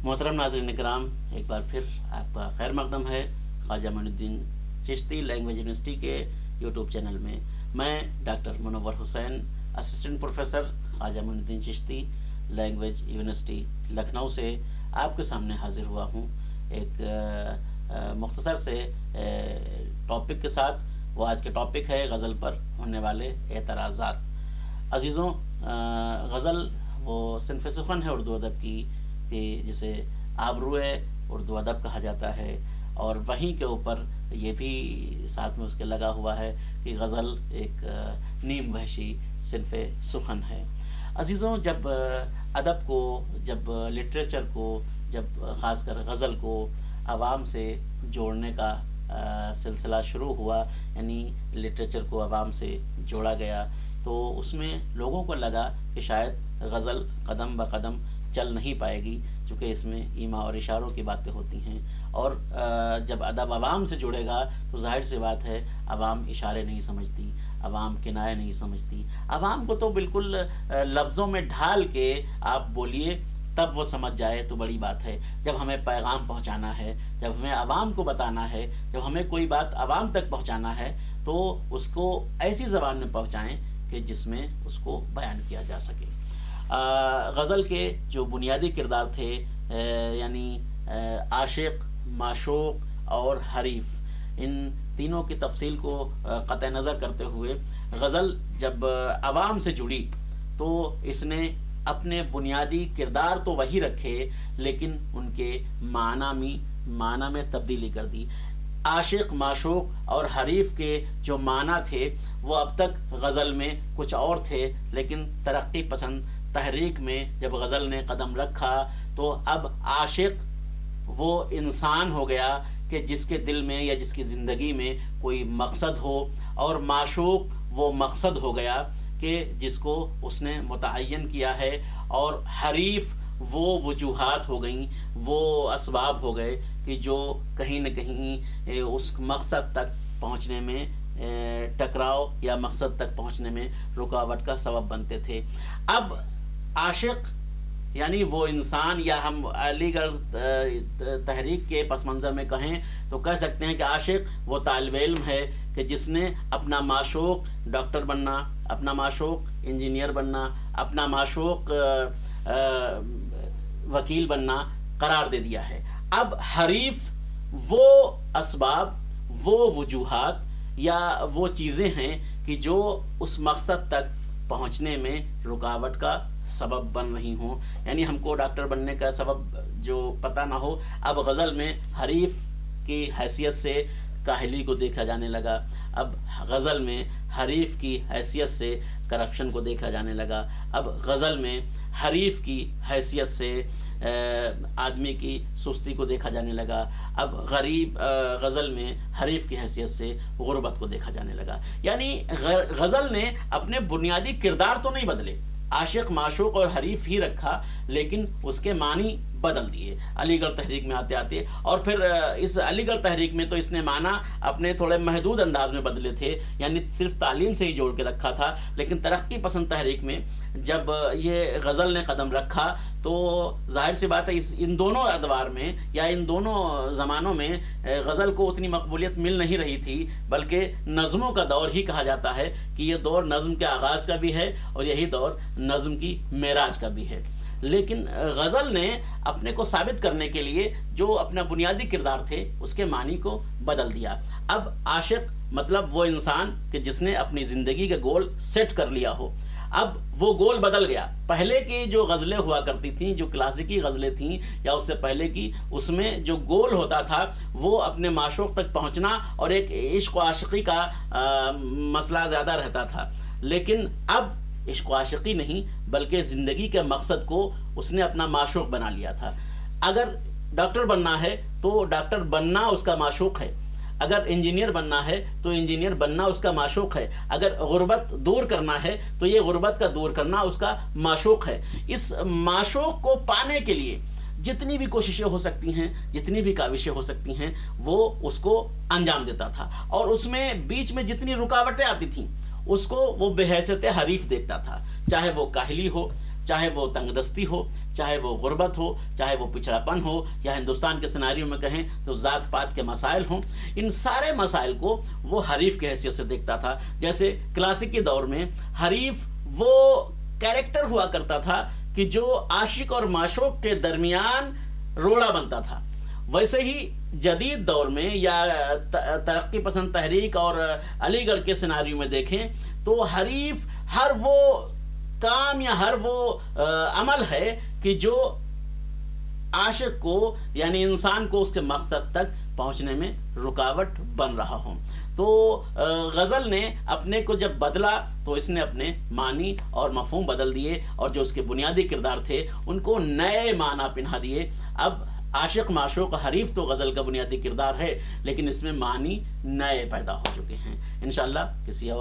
मोहतरम नाज़रीन इकराम, एक बार फिर आपका खैर मकदम है ख्वाजा मोइनुद्दीन चिश्ती लैंग्वेज यूनिवर्सिटी के यूट्यूब चैनल में। मैं doctor Munawwar Hussain, assistant professor Khwaja Moinuddin Chishti language university Lucknow से आपके सामने हाजिर हुआ हूँ एक मुख्तसर से टॉपिक के साथ। वो आज के टॉपिक है गज़ल पर होने वाले एतराज़ात। अज़ीज़ों, गज़ल वो सिन्फ़ सुख़न है उर्दू अदब की, जिसे आबरूए उर्दू अदब कहा जाता है, और वहीं के ऊपर ये भी साथ में उसके लगा हुआ है कि गज़ल एक नीम वहशी सिन्फ़ सुख़न है। अज़ीज़ों, जब अदब को, जब लिटरेचर को, जब ख़ासकर गज़ल को आवाम से जोड़ने का सिलसिला शुरू हुआ, यानी लिटरेचर को आवाम से जोड़ा गया, तो उसमें लोगों को लगा कि शायद गज़ल कदम ब कदम चल नहीं पाएगी, क्योंकि इसमें ईमा और इशारों की बातें होती हैं। और जब अदब आवाम से जुड़ेगा तो जाहिर सी बात है आवाम इशारे नहीं समझती, आवाम किनाये नहीं समझती। आवाम को तो बिल्कुल लफ्ज़ों में ढाल के आप बोलिए तब वो समझ जाए तो बड़ी बात है। जब हमें पैगाम पहुंचाना है, जब हमें आवाम को बताना है, जब हमें कोई बात आवाम तक पहुंचाना है, तो उसको ऐसी ज़बान में पहुंचाएं कि जिसमें उसको बयान किया जा सके। गज़ल के जो बुनियादी किरदार थे, यानी आशिक, माशूक और हरीफ, इन तीनों की तफसील को क़त्ए नज़र करते हुए गज़ल जब आवाम से जुड़ी तो इसने अपने बुनियादी किरदार तो वही रखे, लेकिन उनके माना में तब्दीली कर दी। आशिक, माशूक और हरीफ के जो माना थे वो अब तक गज़ल में कुछ और थे, लेकिन तरक्की पसंद तहरीक में जब गज़ल ने कदम रखा तो अब आशिक वो इंसान हो गया कि जिसके दिल में या जिसकी ज़िंदगी में कोई मकसद हो, और माशूक वो मकसद हो गया कि जिसको उसने मुतअय्यन किया है, और हरीफ वो वजूहात हो गई, वो असबाब हो गए कि जो कहीं न कहीं उस मकसद तक पहुँचने में टकराव या मकसद तक पहुँचने में रुकावट का सबब बनते थे। अब आशिक यानी वो इंसान, या हम अलीगढ़ तहरीक के पस मंज़र में कहें तो कह सकते हैं कि आशिक वो तालिब इल्म है कि जिसने अपना माशूक डॉक्टर बनना, अपना माशूक इंजीनियर बनना, अपना माशूक वकील बनना करार दे दिया है। अब हरीफ वो असबाब, वो वजूहात या वो चीज़ें हैं कि जो उस मकसद तक पहुंचने में रुकावट का सबब बन रही हों। यानी हमको डॉक्टर बनने का सबब जो पता ना हो, अब गज़ल में हरीफ की हैसियत से काहली को देखा जाने लगा, अब गज़ल में हरीफ की हैसियत से करप्शन को देखा जाने लगा, अब गज़ल में हरीफ की हैसियत से आदमी की सुस्ती को देखा जाने लगा, अब गज़ल में हरीफ की हैसियत से गुर्बत को देखा जाने लगा। यानी गज़ल ने अपने बुनियादी किरदार तो नहीं बदले, आशिक, माशूक और हरीफ ही रखा, लेकिन उसके मानी बदल दिए अलीगढ़ तहरीक में आते आते। और फिर इस अलीगढ़ तहरीक में तो इसने माना अपने थोड़े महदूद अंदाज में बदले थे, यानी सिर्फ तालीम से ही जोड़ के रखा था। लेकिन तरक्की पसंद तहरीक में जब ये गज़ल ने कदम रखा तो जाहिर सी बात है इन दोनों अदवार में या इन दोनों ज़मानों में गज़ल को उतनी मकबूलियत मिल नहीं रही थी, बल्कि नज़्मों का दौर ही कहा जाता है कि ये दौर नज़्म के आगाज़ का भी है और यही दौर नज़्म की मेराज का भी है। लेकिन गज़ल ने अपने को साबित करने के लिए जो अपना बुनियादी किरदार थे उसके मानी को बदल दिया। अब आशिक मतलब वो इंसान कि जिसने अपनी ज़िंदगी का गोल सेट कर लिया हो। अब वो गोल बदल गया। पहले की जो गज़लें हुआ करती थीं, जो क्लासिकी गज़लें थीं या उससे पहले की, उसमें जो गोल होता था वो अपने माशूक तक पहुंचना और एक इश्क व आशिकी का मसला ज़्यादा रहता था। लेकिन अब इश्क व आशिकी नहीं, बल्कि ज़िंदगी के मकसद को उसने अपना माशूक बना लिया था। अगर डॉक्टर बनना है तो डॉक्टर बनना उसका माशूक है, अगर इंजीनियर बनना है तो इंजीनियर बनना उसका माशूक है, अगर गुर्बत दूर करना है तो ये गुर्बत का दूर करना उसका माशूक है। इस माशूक को पाने के लिए जितनी भी कोशिशें हो सकती हैं, जितनी भी काविशें हो सकती हैं, वो उसको अंजाम देता था, और उसमें बीच में जितनी रुकावटें आती थीं उसको वो बेहैसियत हरीफ देखता था। चाहे वो काहली हो, چاہے وہ تنگ دستی ہو، چاہے وہ غربت ہو، چاہے وہ پچھڑاپن ہو، یا ہندوستان کے سیناریو میں کہیں تو ذات پات کے مسائل ہوں، ان سارے مسائل کو وہ حریف کی حیثیت سے دیکھتا تھا۔ جیسے کلاسیکی دور میں حریف وہ کیریکٹر ہوا کرتا تھا کہ جو عاشق اور معشوق کے درمیان روڑا بنتا تھا، ویسے ہی جدید دور میں یا ترقی پسند تحریک اور علی گڑھ کے سیناریو میں دیکھیں تو حریف ہر وہ کام یا ہر وہ عمل ہے کہ جو عاشق کو یعنی انسان کو اس کے مقصد تک پہنچنے میں رکاوٹ بن رہا ہوں۔ تو غزل نے اپنے کو جب بدلا تو اس نے اپنے معنی اور مفہوم بدل دیے، اور جو اس کے بنیادی کردار تھے ان کو نئے معنی پنہا دیے۔ اب عاشق معشوق حریف تو غزل کا بنیادی کردار ہے، لیکن اس میں معنی نئے پیدا ہو چکے ہیں۔ انشاءاللہ کسی اور